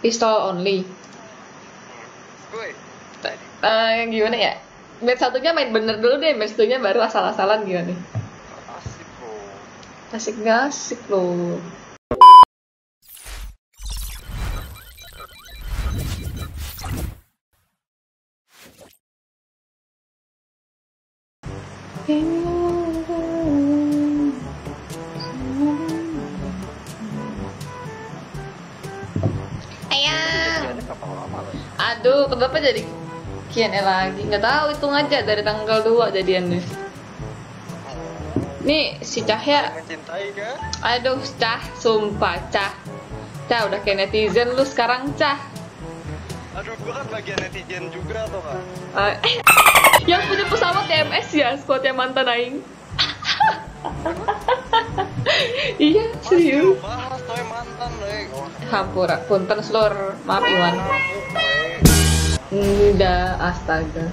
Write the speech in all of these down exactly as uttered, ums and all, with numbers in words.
Pistol only. Gue. Uh, yang gimana ya? Match satunya main bener dulu deh, match satunya baru asal-asalan gimana? Asik bro. Asik gak asik loh. Ayang. Aduh, kenapa jadi Q and A lagi? Nggak tahu, hitung aja dari tanggal dua jadiannya. Nih si Cahya. Mencintai kan? Aduh, Cah, sumpah Cah. Cah udah kayak netizen lu sekarang, Cah. Aduh, gue kan bagian netizen juga tuh kan. Uh, yang punya pesawat T M S ya, squadnya mantan aing. Iya, serius. Bahas tuh mantan deh. Hampura, punten slur, maaf Iwan. Udah, astaga.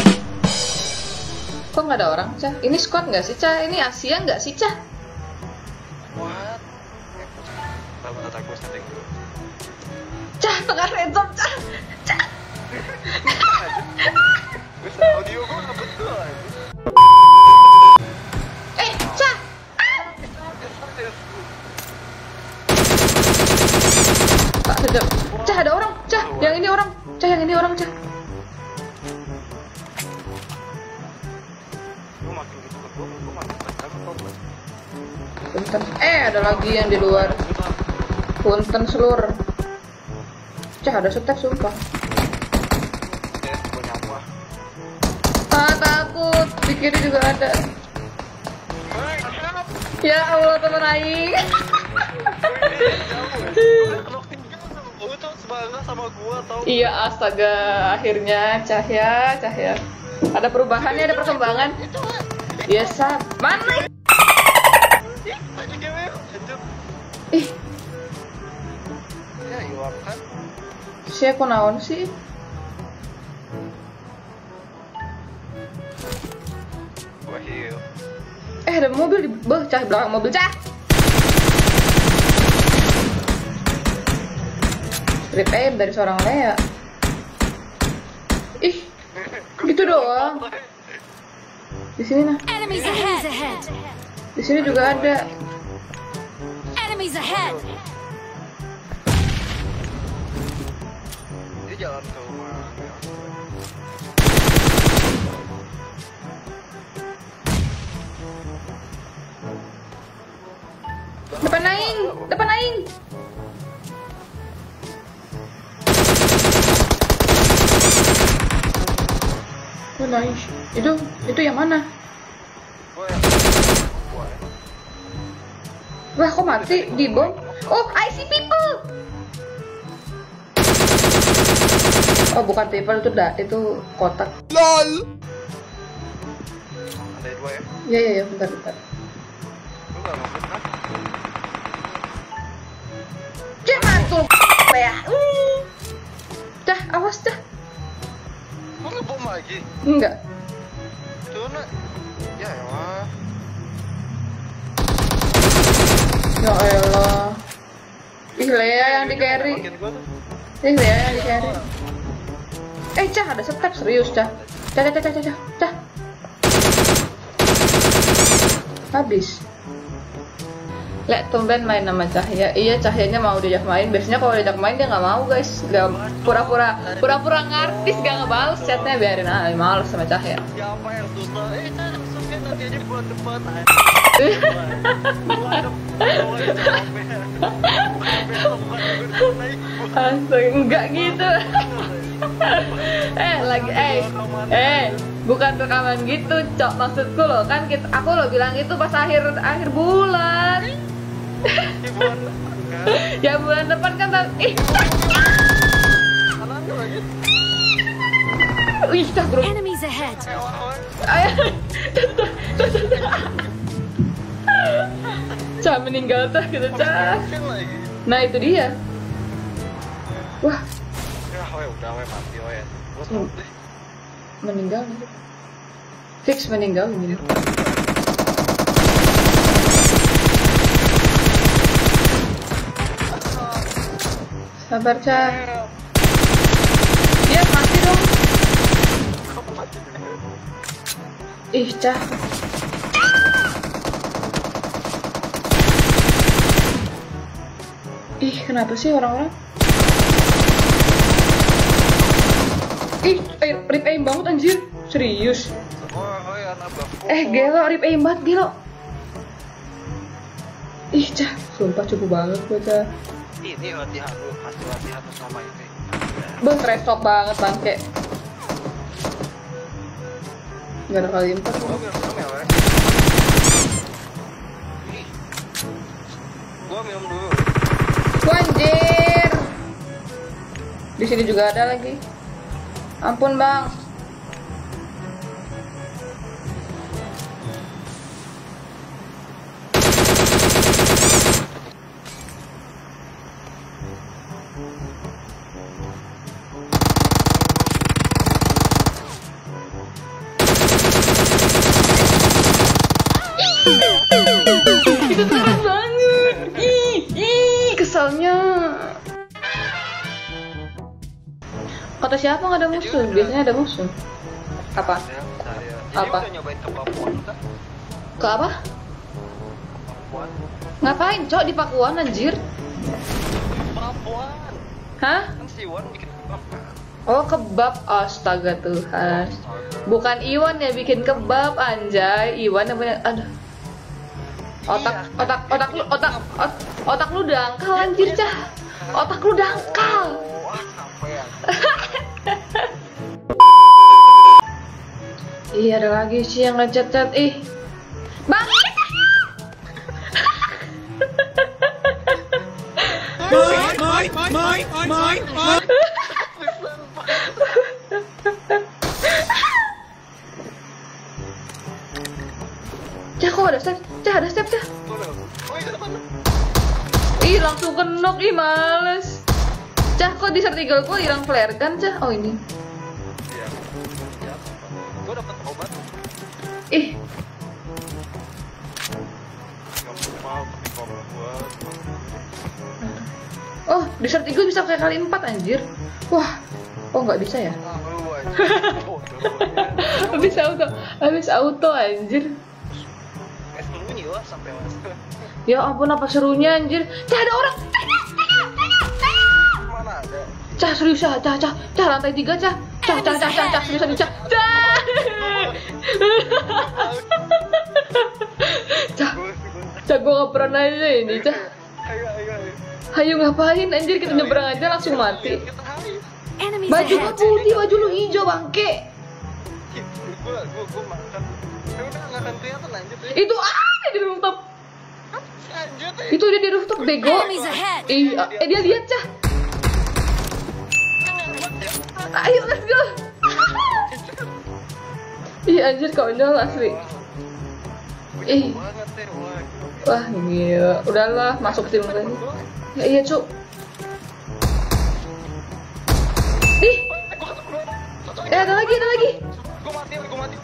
Kok nggak ada orang, Cah? Ini squad nggak sih, Cah? Ini Asia nggak sih, Cah? What? Bentar, bentar, gue setting dulu. Cah, tengah red zone, Cah. Cah. Gue set audio gue nggak betul aja. Eh, Cah. Pak, sedap. Cah, ada orang. Cah, yang ini orang. Cah, yang ini orang, Cah. Gue makin gitu ke gue, gue makin tekan kok. Punten. Eh, ada lagi yang di luar. Punten seluruh. Cah, ada step sumpah. Eh, gue nyampah. Ah, takut. Di kiri juga ada. Ya Allah, teman aing. Lu tuh sebangga sama gua tau. Iya, astaga, akhirnya Cahya, Cahya. Ada perubahannya, ada perkembangan. Biasa. Mana? Ih, Ya, Iwan kan. siapa naon sih? Gua heal. Eh, ada mobil di bawah, Cah, belakang mobil, Cah. Strip aim dari seorang Lea. Ih, gitu doang. Di sini nah. Enemies ahead! Di sini juga ada. Enemies ahead! Dia jalan ke rumah. Depan aing, depan aing. Oh, nice. Itu, itu yang mana? Gua yang gua. Wah, kok mati di bom? Oh, I see people. Oh, bukan people, itu dah, itu kotak. LOL. Ada dua ya? Iya, iya, iya, bentar, bentar. Lu gak maksud kan? Jangan tuh, ya. Uh. Dah, awas dah. Lu ngebom lagi? Enggak. Itu nak. Ya elah. Ya elah. Ih, Lea yang di carry. Makin gua tuh. Ih, Lea yang di carry. Eh, Cah, ada step serius, Cah. Cah, Cah, Cah, Cah, Cah, Cah. Habis. Lek, tumben main sama Cahya. Iya, Cahyanya mau diajak main. Biasanya kalau diajak main dia nggak mau, guys. Gak pura-pura, pura-pura ngartis, gak ngebales chatnya, biarin aja. Males sama Cahya. Siapa yang susah? Eh, Cah, susah nanti aja bulan depan. Astaga, enggak gitu. eh, lagi, eh, eh, bukan rekaman gitu, Cok. Maksudku loh, kan kita, aku lo bilang itu pas akhir akhir bulan. Ya bulan depan kan, ih. Wih, tak bro. Enemies ahead! Ayo. Cah meninggal tuh gitu, Cah. Nah, itu dia. Wah, Ya, we udah we mati we. Gua tahu deh. meninggal nih. Fix meninggal ini. Sabar, Cah. Dia mati dong. Ih, Cah. Ih, kenapa sih orang-orang? Ih, rip aim banget anjir. Serius. Eh, gelo, rip aim banget, gelo. Ih, Cah, sumpah cukup banget gue, Cah. Ini latihan lu, hasil latihan sama ini. Bang, restop banget bangke. Gak ada kali empat. Gua minum dulu ya, weh. Gua minum dulu. Anjir. Di sini juga ada lagi. Ampun, Bang. Itu keras banget. Ih, ih, kesalnya. Kata siapa nggak ada musuh? Biasanya ada musuh. Apa? Apa? Jadi udah nyobain ke Papuan kan? Ke apa? Papuan. Ngapain, Cok, di Pakuan anjir? Papuan. Hah? Kan si Iwan bikin kebab kan? Oh, kebab. Astaga Tuhan. Bukan Iwan yang bikin kebab, anjay. Iwan yang punya. Aduh. Otak, otak, otak lu, otak, ot- otak lu dangkal anjir, Cah. Otak lu dangkal. Wah, sampai ya. Ih, ada lagi sih yang ngechat-chat. Ih. Bang. Mine, mine, mine, mine. Cah, kok ada step? Cah, ada step, Cah. Oh, itu depan lu. Ih, langsung kenok, ih males. Cah, kok di sertigal gua hilang flare gun, Cah? Oh, ini. Iya. Iya. Gua dapat obat. Ih, Enggak mau tapi kalau gua oh, di sertigal bisa kayak kali empat anjir. Wah. Oh, nggak bisa ya? ah, lu aja. Oh, Habis auto, habis auto anjir. es bunyi lah sampai mas. Ya ampun, apa serunya anjir. Cah, ada orang. Mana ada? Cah, serius, Cah, Cah, Cah, Cah, lantai tiga, Cah. Cah, Cah, Cah, Cah, Cah, serius, Cah. Cah. Cah, Cah, gua nggak pernah aja ini, Cah. Ayo, ayo, ayo. Hayu ngapain anjir, kita nyebrang aja langsung mati. Kita hari. Enemies Baju gua ahead. putih, baju lu hijau, bangke. Gua, gua, gua makan. Ya udah nggak akan kelihatan lanjut ya. Itu ada di rooftop. Lanjut ya. Itu dia di rooftop, bego. Enemies ahead. Ih, eh dia lihat, Cah. Ayo, let's go. Ih, anjir konyol asli. Ih. Banget ya, wah. Wah, gila. Udahlah, masuk tim lagi. Ya iya, Cuk. Ih. Eh, ada lagi, ada lagi. Gua mati, gua mati.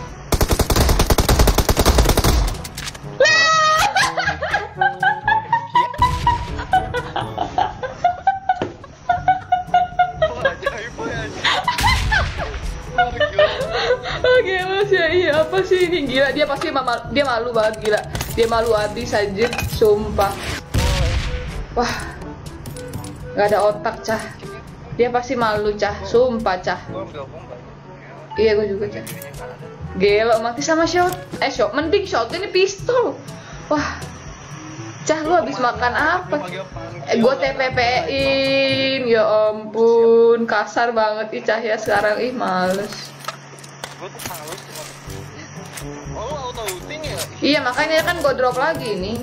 Wah, ajaib ya. Luar gila. Oh, gila sih. Iya, apa sih ini? Gila, dia pasti malu, dia malu banget, gila. Dia malu abis anjir, sumpah. Wah. Gak ada otak, Cah. Dia pasti malu, Cah. Sumpah, Cah. Gua ambil bomba. Iya, gue juga, Cah. Gelo, mati sama shot. Eh, shot. Mending shot ini pistol. Wah. Cah, lu habis makan apa? Eh, gue T P P-in. Ya ampun, kasar banget ih Cahya sekarang. Ih, males. Gua tuh halus cuma. Oh, lu auto looting ya? Iya, makanya kan gue drop lagi nih.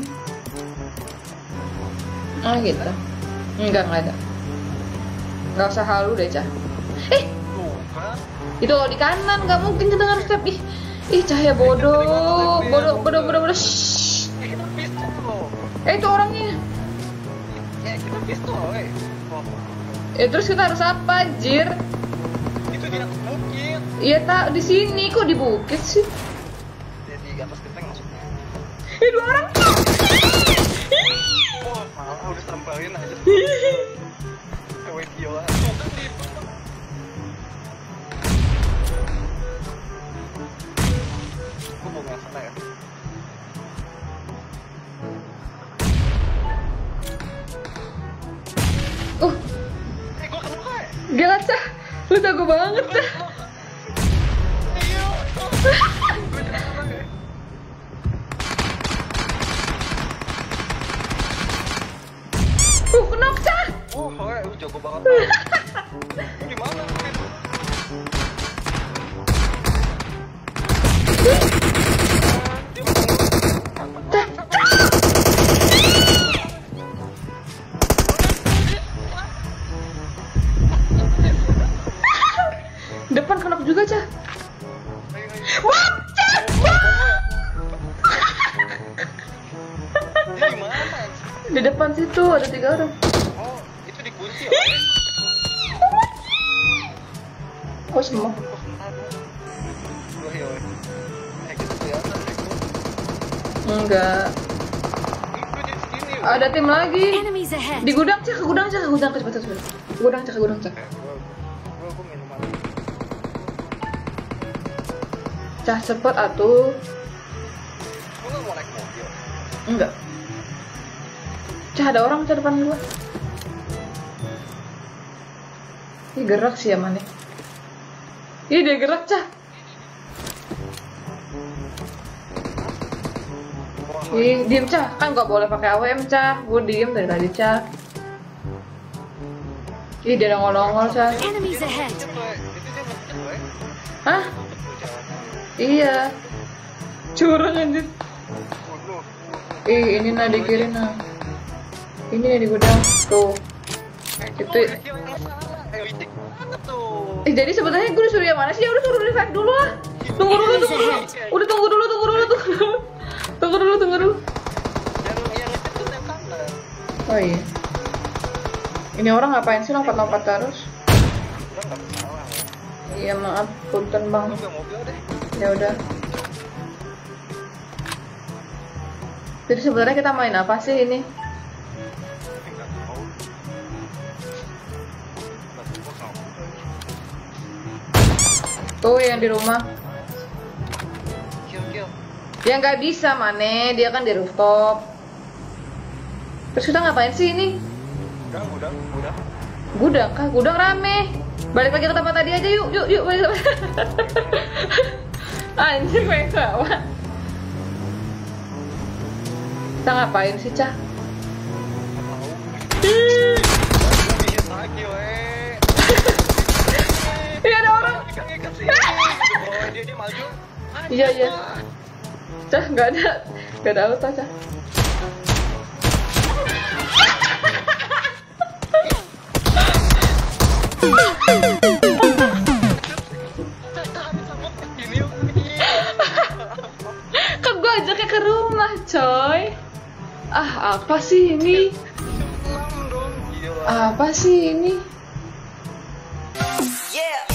Oh, gitu. Enggak, enggak ada. Nggak usah halu deh, Cah. Eh, Tuh kan. itu kalau di kanan nggak mungkin kedengar step. Ih, ih Cahya bodoh, bodoh, bodoh, bodoh, bodoh. Shhh. Eh, kita pistol loh. Eh, itu orangnya. Eh, kita pistol, eh. Oh, Ya terus kita harus apa, Jir? itu di atas bukit. Iya tak di sini kok di bukit sih. Jadi di atas genteng maksudnya. Eh, dua orang. Wah, malah udah serempelin aja. Uh, Eh, gua kena kayak. gila Cah, lu jago banget Cah. Iya. Gua jadi kena kayak. Uh, knock Cah. Oh, kayak lu jago banget. Gimana? Depan knock juga Cah. Wah, Cah. Ini gimana? Di depan situ ada tiga orang. Oh, itu dikunci ya? Oh, semua. Wah, ya. Eh, gitu kelihatan deh. Enggak. Itu di sini. Ada tim lagi. Enemies ahead. Di gudang Cah, ke gudang Cah, ke gudang Cah, cepat cepat. Ke gudang Cah, ke gudang Cah. Eh, gua gua gua minum air. Cah cepet atuh. Gua nggak mau naik mobil. Enggak. Cah, ada orang Cah depan gua. Ih, gerak sih ya Manik. Ih, dia gerak Cah. Ih, diem Cah. Kan gak boleh pakai A W M Cah. Gua diem dari tadi Cah. Ih, dia nongol-nongol Cah. Enemies ahead. Itu dia macet, woy. Hah? Iya. Curang anjir. Waduh. Ih, ini nah di kiri nah. Ini nih di gudang. Tuh. Itu. Eh, licik banget tuh. Eh, jadi sebenarnya gue disuruh yang mana sih? Ya udah suruh revive dulu lah. Tunggu dulu, tunggu dulu. Udah tunggu dulu, tunggu dulu, tunggu dulu. Tunggu dulu, tunggu dulu. Yang yang ngecek tuh yang kanan. Oh iya. Ini orang ngapain sih lompat-lompat terus? Udah nggak salah. Woy. Iya maaf, punten bang. Gua nggak mobil deh. Ya udah. Jadi sebenarnya kita main apa sih ini? Tapi nggak tahu. Nggak tahu gua sama. Tuh yang di rumah. Kill kill. Ya nggak bisa Mane, dia kan di rooftop. Terus kita ngapain sih ini? Udah udah udah. Gudang kah? Gudang rame. Balik lagi ke tempat tadi aja yuk, yuk, yuk balik ke tempat. Anjir main kawan. Kita ngapain sih Cah? Nggak tahu. Bisa lagi, woy. Iya ada orang. Ikat-ikat sih. Oh, dia dia maju. Iya iya. Cah nggak ada, nggak ada auto Cah. Kan gue ajaknya ke rumah coy. Ah apa sih ini? Enam dong. Gila. Apa sih ini? Yeah.